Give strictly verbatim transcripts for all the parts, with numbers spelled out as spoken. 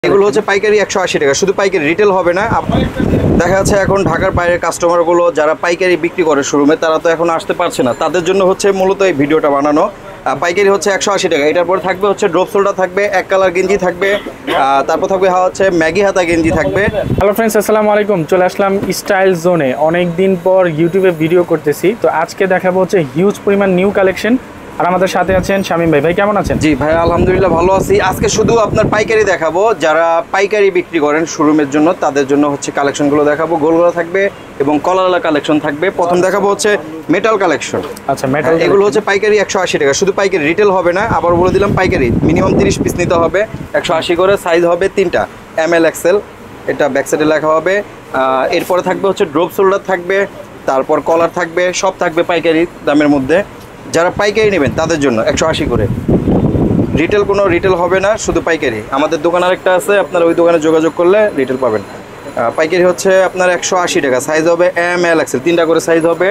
এগুলো হচ্ছে পাইকারি একশো আশি টাকা, শুধু পাইকারি, রিটেল হবে না। দেখা যাচ্ছে এখন ঢাকার বাইরের কাস্টমারগুলো যারা পাইকারি বিক্রি করে শোরুমে, তারা তো এখন আসতে পারছে না, তাদের জন্য হচ্ছে মূলত এই ভিডিওটা বানানো। পাইকারি হচ্ছে একশো আশি টাকা। এটার পর থাকবে হচ্ছে ড্রপ শোল্ডার থাকবে, এক কালার গেঞ্জি থাকবে, তারপর থাকবে হচ্ছে ম্যাগি হাতা গেঞ্জি থাকবে। হ্যালো ফ্রেন্ডস, আসসালামু আলাইকুম। চলে আসলাম স্টাইল জোনে। অনেক দিন পর ইউটিউবে ভিডিও করতেছি, তো আজকে দেখাবো হচ্ছে হিউজ পরিমাণ নিউ কালেকশন। আর আমাদের সাথে আছেন শামীম ভাই। ভাই কেমন আছেন? জি ভাই, আলহামদুলিল্লাহ ভালো আছি। আজকে শুধু আপনার পাইকারি দেখাবো, যারা পাইকারি বিক্রি করেন শোরুমের জন্য, তাদের জন্য হচ্ছে কালেকশনগুলো দেখাবো। গোলগোলা থাকবে এবং কলারওয়ালা কালেকশন থাকবে। প্রথম দেখাবো হচ্ছে মেটাল কালেকশন। আচ্ছা, মেটাল এগুলো হচ্ছে পাইকারি একশো আশি টাকা, শুধু পাইকারি, রিটেল হবে না। আবার বলে দিলাম পাইকারি, মিনিমাম তিরিশ পিস নিতে হবে। একশো আশি করে সাইজ হবে তিনটা, এম এল এক্সেল, এটা ব্যাকসাইডে লেখা হবে। এরপরে থাকবে হচ্ছে ড্রপ শোল্ডার থাকবে, তারপর কলার থাকবে, সব থাকবে পাইকারি দামের মধ্যে। যারা পাইকারি নেবেন তাদের জন্য একশো আশি করে, রিটেল কোনো রিটেল হবে না, শুধু পাইকারি। আমাদের দোকান আরেকটা আছে, আপনার ওই দোকানে যোগাযোগ করলে রিটেল পাবেন। পাইকারি হচ্ছে আপনার একশো আশি টাকা, সাইজ হবে এম এল এক্সেল, তিনটা করে সাইজ হবে।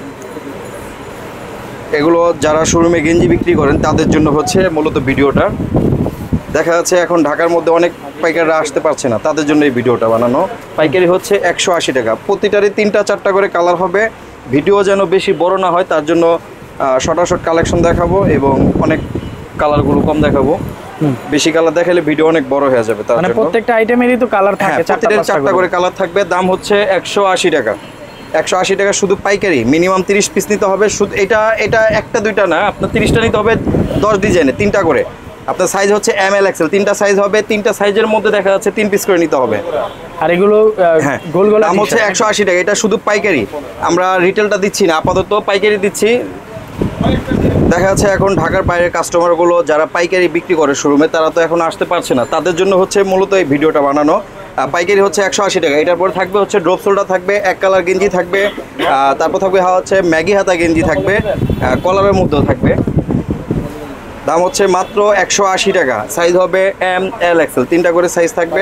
এগুলো যারা শোরুমে গেঞ্জি বিক্রি করেন তাদের জন্য হচ্ছে মূলত ভিডিওটা। দেখা যাচ্ছে এখন ঢাকার মধ্যে অনেক পাইকাররা আসতে পারছে না, তাদের জন্য এই ভিডিওটা বানানো। পাইকারি হচ্ছে একশো আশি টাকা, প্রতিটারই তিনটা চারটা করে কালার হবে। ভিডিও যেন বেশি বড় না হয়, তার জন্য শর্ট শর্ট কালেকশন দেখাবো এবং অনেক কালারগুলো কম দেখাবো। বেশি কালার দেখালে ভিডিও অনেক বড় হয়ে যাবে, তার জন্য প্রত্যেকটা আইটেমেরই তো কালার থাকে, চারটা করে কালার থাকবে। দাম হচ্ছে একশো আশি টাকা, একশো আশি টাকা শুধু পাইকারি। মিনিমাম তিরিশ পিস নিতে হবে। শুধু এটা এটা একটা দুইটা না, আপনার তিরিশটা নিতে হবে, দশ ডিজাইনে তিনটা করে। আপনার সাইজ হচ্ছে এম এল এক্সেল, তিনটা সাইজ হবে, তিনটা সাইজের মধ্যে দেখা যাচ্ছে তিন পিস করে নিতে হবে। আর এগুলো হ্যাঁ, গোলগোলা দাম হচ্ছে একশো আশি টাকা। এটা শুধু পাইকারি, আমরা রিটেলটা দিচ্ছি না, আপাতত পাইকারি দিচ্ছি। দেখা যাচ্ছে এখন ঢাকার বাইরের কাস্টমারগুলো যারা পাইকারি বিক্রি করে শোরুমে, তারা তো এখন আসতে পারছে না, তাদের জন্য হচ্ছে মূলত এই ভিডিওটা বানানো। পাইকারি হচ্ছে একশো আশি টাকা। এটার পর থাকবে হচ্ছে ড্রপ শোল্ডার থাকবে, এক কালার গেঞ্জি থাকবে, তারপর থাকবে হচ্ছে ম্যাগি হাতা গেঞ্জি থাকবে, কলারের মধ্যেও থাকবে। দাম হচ্ছে মাত্র একশো আশি টাকা, সাইজ হবে এম এল এক্সেল, তিনটা করে সাইজ থাকবে।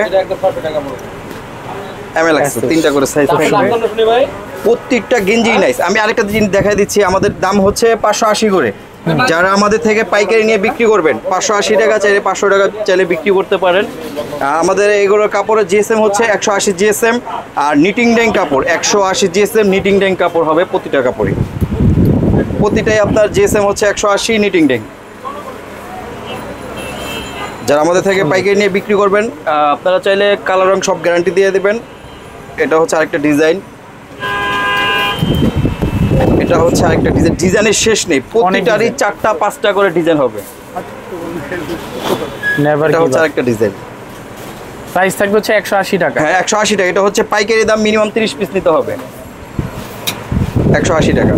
এম এল এক্সেল তিনটা করে সাইজ থাকবে, প্রত্যেকটা গেঞ্জি নাইস। আমি আরেকটা জিনিস দেখাই দিচ্ছি, আমাদের দাম হচ্ছে পাঁচশো আশি করে। যারা আমাদের থেকে পাইকারি নিয়ে বিক্রি করবেন, পাঁচশো আশি টাকা চাইলে পাঁচশো টাকা চাইলে বিক্রি করতে পারেন। আমাদের এগুলোর কাপড়ের জিএসএম হচ্ছে একশো আশি জিএসএম, আর নিটিং ড্যাং কাপড় একশো আশি জিএসএম, নিটিং ড্যাং কাপড় হবে প্রতিটা কাপড়ই, প্রতিটাই আপনার জিএসএম হচ্ছে একশো আশি নিটিং ড্যাং। যারা আমাদের থেকে পাইকারি নিয়ে বিক্রি করবেন, আপনারা চাইলে কালার রং সব গ্যারান্টি দিয়ে দেবেন। এটা হচ্ছে আরেকটা ডিজাইন, এটা হচ্ছে আরেকটা ডিজাইন। ডিজাইনের শেষ নেই, প্রতিটারই চারটা পাঁচটা করে ডিজাইন হবে। এটা হচ্ছে আরেকটা ডিজাইন, প্রাইস থাকবে হচ্ছে একশো আশি টাকা। হ্যাঁ, একশো আশি টাকা। এটা হচ্ছে পাইকারি দাম, মিনিমাম তিরিশ পিস নিতে হবে, একশো আশি টাকা।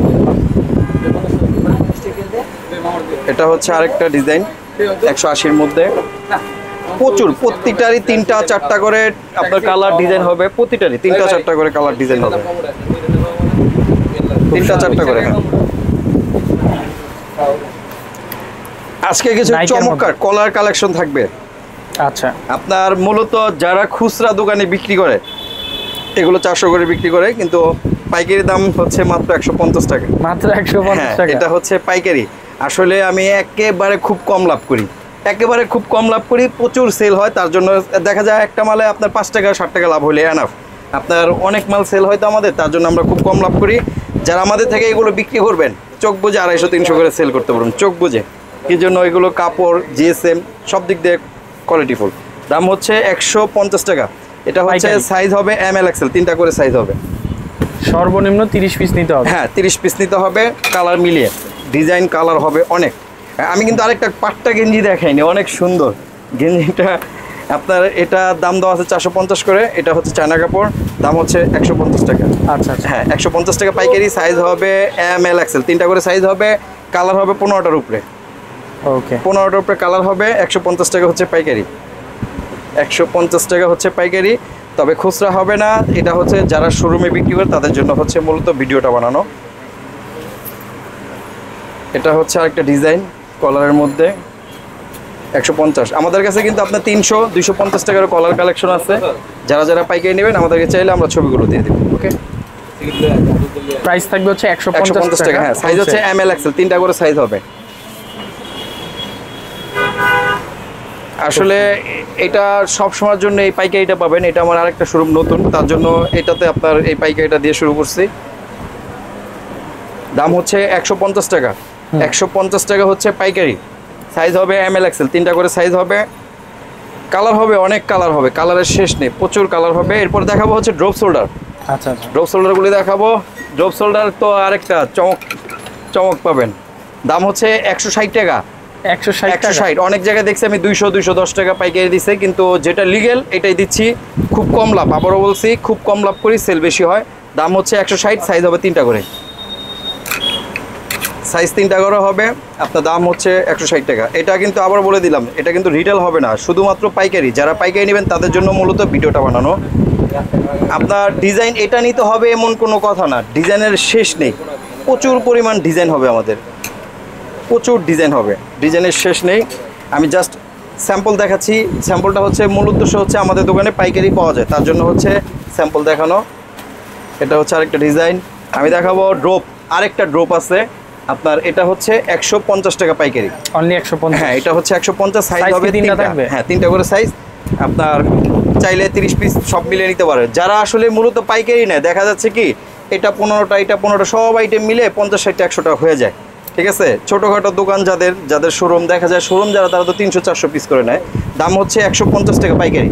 এটা হচ্ছে আরেকটা ডিজাইন একশো আশির মধ্যে, প্রচুর, প্রত্যেকটারই তিনটা চারটা করে আপনার কালার ডিজাইন হবে, প্রতিটারই তিনটা চারটা করে কালার ডিজাইন হবে, তিনটা চারটা করে। আজকে কিছু চমৎকার কলার কালেকশন থাকবে। আচ্ছা, আপনার মূলত যারা খুচরা দোকানে বিক্রি করে, এগুলো চারশো করে বিক্রি করে, কিন্তু পাইকারি দাম হচ্ছে মাত্র একশো পঞ্চাশ টাকা। মাত্র একশো পঞ্চাশ টাকা। এটা হচ্ছে পাইকারি। আসলে আমি একেবারে খুব কম লাভ করি, একেবারে খুব কম লাভ করি, প্রচুর সেল হয়, তার জন্য দেখা যায় একটা মালে আপনার পাঁচ টাকা ষাট টাকা লাভ হলে এনাফ। আপনার অনেক মাল সেল হয় তো আমাদের, তার জন্য আমরা খুব কম লাভ করি। যারা আমাদের থেকে এগুলো বিক্রি করবেন, চোখ বুঝে আড়াইশো তিনশো করে সেল করতে পারবেন, চোখ বুঝে। কি জন্য এগুলো কাপড় জিএসএম সব দিক দিয়ে কোয়ালিটিফুল। দাম হচ্ছে একশো পঞ্চাশ টাকা। এটা হচ্ছে সাইজ হবে এম এল এক্সেল, তিনটা করে সাইজ হবে, সর্বনিম্ন তিরিশ পিস নিতে হবে। হ্যাঁ, তিরিশ পিস নিতে হবে, কালার মিলিয়ে, ডিজাইন কালার হবে অনেক। আমি কিন্তু আরেকটা পাট্টা গেঞ্জি দেখাইনি, অনেক সুন্দর গেঞ্জিটা। আপনার এটা দাম দেওয়া আছে চারশো পঞ্চাশ করে। এটা হচ্ছে চায়না কাপড়, দাম হচ্ছে একশো পঞ্চাশ টাকা। আচ্ছা, হ্যাঁ, একশো পঞ্চাশ টাকা পাইকারি। সাইজ হবে এম এল এক্সেল, তিনটা করে সাইজ হবে, কালার হবে পনেরোটার উপরে। ওকে, পনেরোটার উপরে কালার হবে। একশো পঞ্চাশ টাকা হচ্ছে পাইকারি, একশো পঞ্চাশ টাকা হচ্ছে পাইকারি। তবে খুচরা হবে না। এটা হচ্ছে যারা শোরুমে বিক্রি করে তাদের জন্য হচ্ছে মূলত ভিডিওটা বানানো। এটা হচ্ছে আরেকটা ডিজাইন কলারের মধ্যে, একশো পঞ্চাশ। আমাদের কাছে কিন্তু আপনার তিনশো দুইশো পঞ্চাশ টাকার কলার কালেকশন আছে। যারা যারা পাইকারি নেবেন আমাদেরকে চাইলে আমরা ছবিগুলো দিয়ে দেবো। ওকে, প্রাইস থাকবে হচ্ছে একশো পঞ্চাশ টাকা। হ্যাঁ, সাইজ হচ্ছে এম এল এক্সেল, তিনটা করে সাইজ হবে। আসলে এটা সব সময়ের জন্য এই পাইকারিটা পাবেন, এটা আমার আরেকটা শোরুম নতুন, তার জন্য এটাতে আপনার এই পাইকারিটা দিয়ে শুরু করছি। দাম হচ্ছে একশো পঞ্চাশ টাকা, একশো পঞ্চাশ টাকা হচ্ছে পাইকারি। সাইজ হবে এম এল এক্সেল, তিনটা করে সাইজ হবে, কালার হবে অনেক কালার হবে, কালারের শেষ নেই, প্রচুর কালার হবে। এরপর দেখাবো হচ্ছে ড্রপ শোল্ডার। আচ্ছা আচ্ছা, ড্রপ শোল্ডারগুলি দেখাবো। ড্রপ শোল্ডার তো আরেকটা চমক চমক পাবেন। দাম হচ্ছে একশো ষাট টাকা, একশো ষাট একশো ষাট। অনেক জায়গায় দেখছি আমি দুইশো দুইশো দশ টাকা পাইকারি দিচ্ছে, কিন্তু যেটা লিগেল এটাই দিচ্ছি। খুব কম লাভ, আবারও বলছি খুব কম লাভ করি, সেল বেশি হয়। দাম হচ্ছে একশো ষাট, সাইজ হবে তিনটা করে, সাইজ তিনটা করে হবে। আপনার দাম হচ্ছে একশো ষাট টাকা। এটা কিন্তু আবার বলে দিলাম, এটা কিন্তু রিটেল হবে না, শুধুমাত্র পাইকারি। যারা পাইকারি নেবেন তাদের জন্য মূলত ভিডিওটা বানানো। আপনার ডিজাইন এটা নিতে হবে এমন কোনো কথা না, ডিজাইনের শেষ নেই, প্রচুর পরিমাণ ডিজাইন হবে আমাদের, প্রচুর ডিজাইন হবে, ডিজাইনের শেষ নেই। আমি জাস্ট স্যাম্পল দেখাচ্ছি। স্যাম্পলটা হচ্ছে মূল উদ্দেশ্য হচ্ছে আমাদের দোকানে পাইকারি পাওয়া যায়, তার জন্য হচ্ছে স্যাম্পল দেখানো। এটা হচ্ছে আরেকটা ডিজাইন আমি দেখাবো। ড্রপ, আরেকটা ড্রপ আছে আপনার, এটা হচ্ছে একশো পঞ্চাশ টাকা পাইকারি, অনলি একশো পঞ্চাশ। হ্যাঁ এটা হচ্ছে একশো পঞ্চাশ, সাইজ Size হবে কি তিনটা তিনটা, থাকবে? হ্যাঁ তিনটা করে সাইজ। আপনার চাইলে তিরিশ পিস সব মিলে নিতে পারে। যারা আসলে মূলত পাইকারি নেয়, দেখা যাচ্ছে কি এটা পনেরোটা এটা পনেরোটা সব আইটেম মিলে পঞ্চাশ ষাট একশো টাকা হয়ে যায়, ঠিক আছে। ছোটোখাটো দোকান যাদের যাদের শোরুম দেখা যায়, শোরুম যারা তারা তো তিনশো চারশো পিস করে নেয়। দাম হচ্ছে একশো পঞ্চাশ টাকা পাইকারি,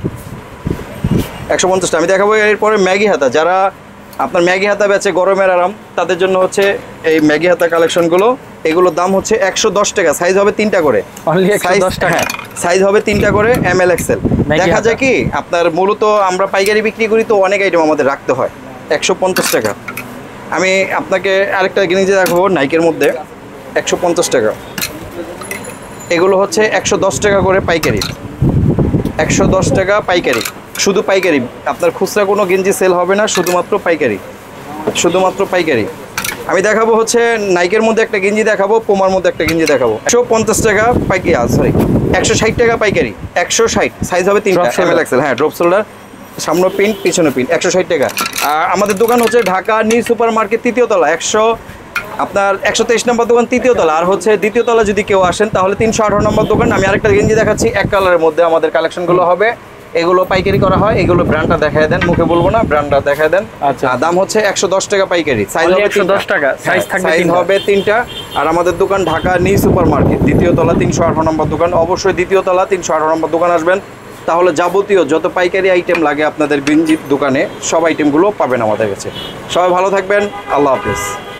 একশো পঞ্চাশ টাকা। আমি দেখাবো এরপরে ম্যাগি হাতা। যারা আপনার ম্যাগি হাতা বেচে গরমের আরাম, তাদের জন্য হচ্ছে এই ম্যাগি হাতা কালেকশনগুলো। এগুলোর দাম হচ্ছে একশো দশ টাকা, সাইজ হবে তিনটা করে, অনলি একশো দশ টাকা, সাইজ হবে তিনটা করে এম এল এক্সেল। দেখা যায় কি আপনার মূলত আমরা পাইকারি বিক্রি করি তো অনেক আইটেম আমাদের রাখতে হয়। একশো পঞ্চাশ টাকা। আমি আপনাকে আরেকটা জিনিস দেখাবো নাইকের মধ্যে, একশো পঞ্চাশ টাকা। এগুলো হচ্ছে একশো দশ টাকা করে পাইকারি, একশো দশ টাকা পাইকারি, শুধু পাইকারি। আপনার খুচরা কোনো গেঞ্জি সেল হবে না, শুধুমাত্র পাইকারি, শুধুমাত্র পাইকারি। আমি দেখাবো হচ্ছে নাইকের মধ্যে একটা গেঞ্জি দেখাবো, পোমার মধ্যে একটা গেঞ্জি দেখাবো। একশো পঞ্চাশ টাকা পাইকারি, সরি একশো ষাট টাকা পাইকারি, একশো ষাট, সাইজ হবে তিনটা এম এল এক্সেল, হ্যাঁ ড্রপ শোল্ডার, সামনে প্রিন্ট পিছনে প্রিন্ট, একশো ষাট টাকা। আর আমাদের দোকান হচ্ছে ঢাকা নিউ সুপার মার্কেট তৃতীয় তলা, একশো আপনার একশো তেইশ নম্বর দোকান তৃতীয় তলা। আর হচ্ছে দ্বিতীয় তলা যদি কেউ আসেন তাহলে তিনশো আঠারো নম্বর দোকান। আমি আরেকটা গেঞ্জি দেখাচ্ছি, এক কালারের মধ্যে আমাদের কালেকশনগুলো হবে। এগুলো পাইকারি করা হয়, এগুলো ব্র্যান্ডটা দেখায় দেন, মুখে বলবো না, ব্র্যান্ডটা দেখায় দেন। আচ্ছা, দাম হচ্ছে একশো দশ টাকা পাইকারি, সাইজ হবে একশো দশ টাকা, সাইজ থাকবে সাইজ হবে তিনটা। আর আমাদের দোকান ঢাকা নিউ সুপার মার্কেট দ্বিতীয় তলা, তিনশো আঠারো নম্বর দোকান। অবশ্যই দ্বিতীয় তলা তিনশো আঠারো নম্বর দোকান আসবেন, তাহলে যাবতীয় যত পাইকারি আইটেম লাগে আপনাদের গেঞ্জির দোকানে সব আইটেমগুলো পাবেন আমাদের কাছে। সবাই ভালো থাকবেন, আল্লাহ হাফেজ।